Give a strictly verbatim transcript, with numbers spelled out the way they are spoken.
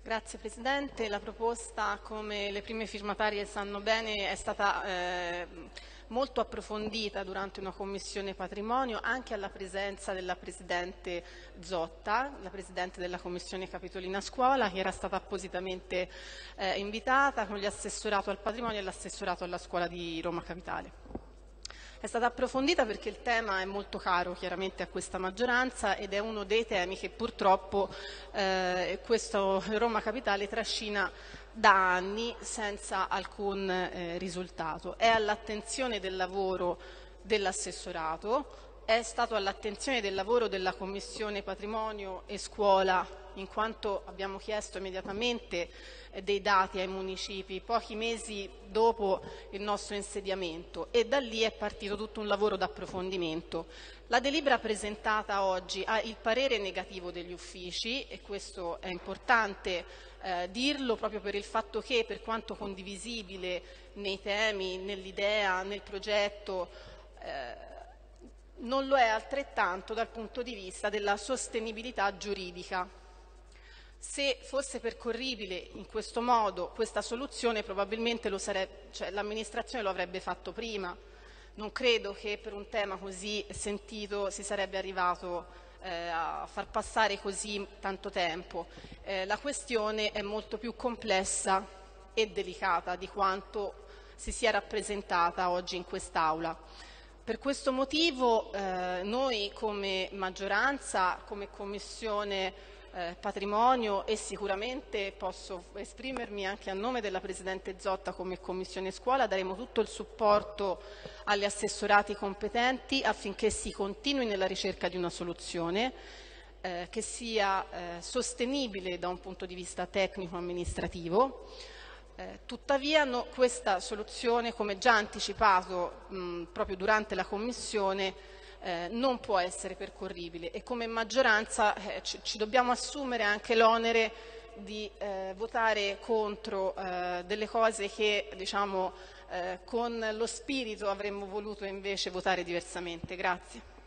Grazie Presidente. La proposta, come le prime firmatarie sanno bene, è stata eh, molto approfondita durante una commissione patrimonio, anche alla presenza della Presidente Zotta, la Presidente della Commissione Capitolina Scuola, che era stata appositamente eh, invitata con gli assessorato al patrimonio e l'assessorato alla scuola di Roma Capitale. È stata approfondita perché il tema è molto caro chiaramente a questa maggioranza ed è uno dei temi che purtroppo eh, questo Roma Capitale trascina da anni senza alcun eh, risultato. È all'attenzione del lavoro dell'assessorato, è stato all'attenzione del lavoro della Commissione Patrimonio e Scuola, in quanto abbiamo chiesto immediatamente eh, dei dati ai municipi pochi mesi dopo il nostro insediamento, e da lì è partito tutto un lavoro d'approfondimento. La delibera presentata oggi ha il parere negativo degli uffici, e questo è importante eh, dirlo proprio per il fatto che, per quanto condivisibile nei temi, nell'idea, nel progetto, eh, non lo è altrettanto dal punto di vista della sostenibilità giuridica. Se fosse percorribile in questo modo questa soluzione, probabilmente lo sarebbe, cioè, l'amministrazione lo avrebbe fatto prima. Non credo che per un tema così sentito si sarebbe arrivato eh, a far passare così tanto tempo. Eh, la questione è molto più complessa e delicata di quanto si sia rappresentata oggi in quest'Aula. Per questo motivo eh, noi come maggioranza, come Commissione eh, Patrimonio, e sicuramente posso esprimermi anche a nome della Presidente Zotta come Commissione Scuola, daremo tutto il supporto agli assessorati competenti affinché si continui nella ricerca di una soluzione eh, che sia eh, sostenibile da un punto di vista tecnico-amministrativo. Eh, tuttavia no, questa soluzione, come già anticipato mh, proprio durante la Commissione, eh, non può essere percorribile, e come maggioranza eh, ci, ci dobbiamo assumere anche l'onere di eh, votare contro eh, delle cose che, diciamo, eh, con lo spirito avremmo voluto invece votare diversamente. Grazie.